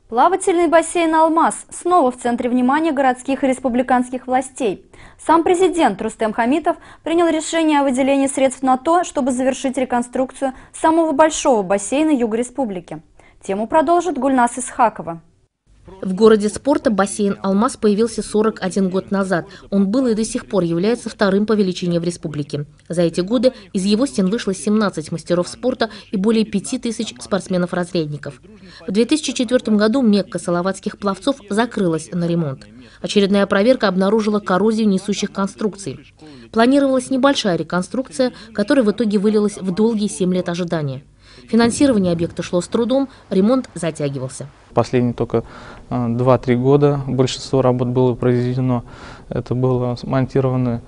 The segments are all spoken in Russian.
Плавательный бассейн «Алмаз» снова в центре внимания городских и республиканских властей. Сам президент Рустем Хамитов принял решение о выделении средств на то, чтобы завершить реконструкцию самого большого бассейна Юга Республики. Тему продолжит Гульнас Исхакова. В городе спорта бассейн «Алмаз» появился 41 год назад. Он был и до сих пор является вторым по величине в республике. За эти годы из его стен вышло 17 мастеров спорта и более 5000 спортсменов-разрядников. В 2004 году Мекка салаватских пловцов закрылась на ремонт. Очередная проверка обнаружила коррозию несущих конструкций. Планировалась небольшая реконструкция, которая в итоге вылилась в долгие 7 лет ожидания. Финансирование объекта шло с трудом, ремонт затягивался. Последние только 2-3 года большинство работ было произведено. Это была смонтирована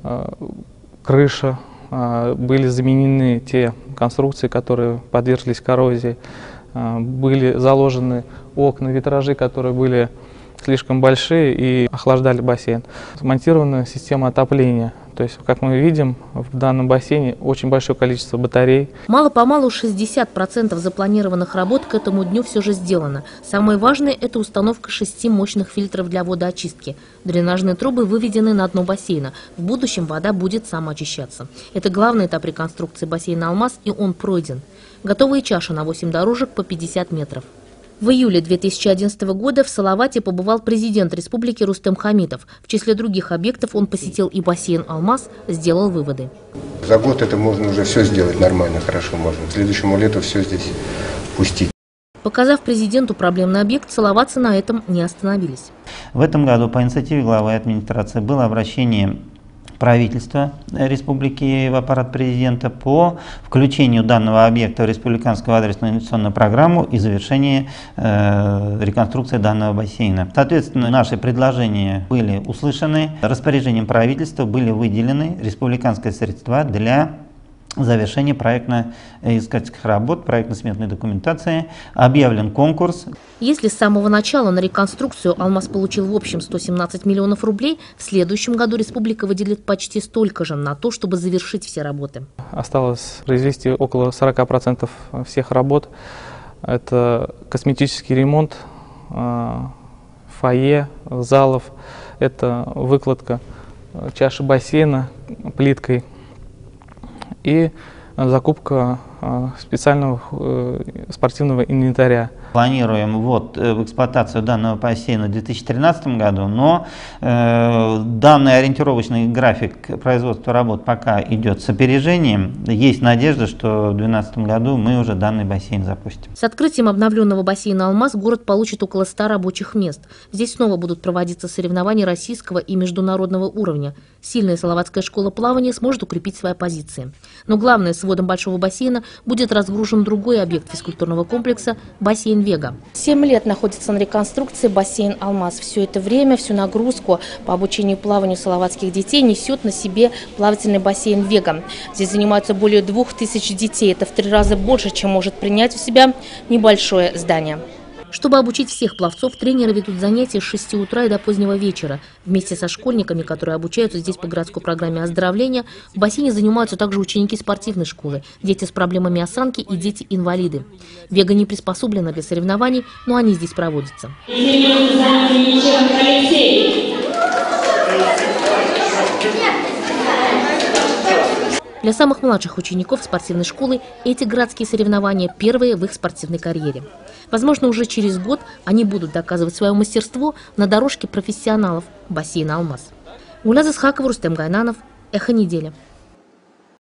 крыша, были заменены те конструкции, которые подверглись коррозии, были заложены окна, витражи, которые были слишком большие и охлаждали бассейн. Смонтирована система отопления. То есть, как мы видим, в данном бассейне очень большое количество батарей. Мало-помалу 60% запланированных работ к этому дню все же сделано. Самое важное – это установка 6 мощных фильтров для водоочистки. Дренажные трубы выведены на дно бассейна. В будущем вода будет самоочищаться. Это главный этап реконструкции бассейна «Алмаз», и он пройден. Готовые чаши на 8 дорожек по 50 метров. В июле 2011 года в Салавате побывал президент республики Рустем Хамитов. В числе других объектов он посетил и бассейн «Алмаз», сделал выводы. За год это можно уже все сделать нормально, хорошо можно. К следующему лету все здесь пустить. Показав президенту проблемный объект, салаватцы на этом не остановились. В этом году по инициативе главы администрации было обращение правительства республики в аппарат президента по включению данного объекта в республиканскую адресную инвестиционную программу и завершению реконструкции данного бассейна. Соответственно, наши предложения были услышаны. Распоряжением правительства были выделены республиканские средства для завершения проектно-искательских работ, проектно-сметной документации. Объявлен конкурс. Если с самого начала на реконструкцию «Алмаз» получил в общем 117 миллионов рублей, в следующем году республика выделит почти столько же на то, чтобы завершить все работы. Осталось произвести около 40% всех работ. Это косметический ремонт фойе, залов, это выкладка чаши бассейна плиткой и закупка специального спортивного инвентаря. Планируем ввод в эксплуатацию данного бассейна в 2013 году, но данный ориентировочный график производства работ пока идет с опережением. Есть надежда, что в 2012 году мы уже данный бассейн запустим. С открытием обновленного бассейна «Алмаз» город получит около 100 рабочих мест. Здесь снова будут проводиться соревнования российского и международного уровня. Сильная салаватская школа плавания сможет укрепить свои позиции. Но главное, с вводом большого бассейна будет разгружен другой объект физкультурного комплекса – бассейн «Вега». 7 лет находится на реконструкции бассейн «Алмаз». Все это время, всю нагрузку по обучению плаванию салаватских детей несет на себе плавательный бассейн «Вега». Здесь занимаются более 2000 детей. Это в 3 раза больше, чем может принять в себя небольшое здание. Чтобы обучить всех пловцов, тренеры ведут занятия с 6 утра и до позднего вечера. Вместе со школьниками, которые обучаются здесь по городской программе оздоровления, в бассейне занимаются также ученики спортивной школы, дети с проблемами осанки и дети-инвалиды. «Вега» не приспособлена для соревнований, но они здесь проводятся. Для самых младших учеников спортивной школы эти городские соревнования первые в их спортивной карьере. Возможно, уже через год они будут доказывать свое мастерство на дорожке профессионалов бассейна «Алмаз». Гульнас Исхакова, Рустем Гайнанов, «Эхо недели».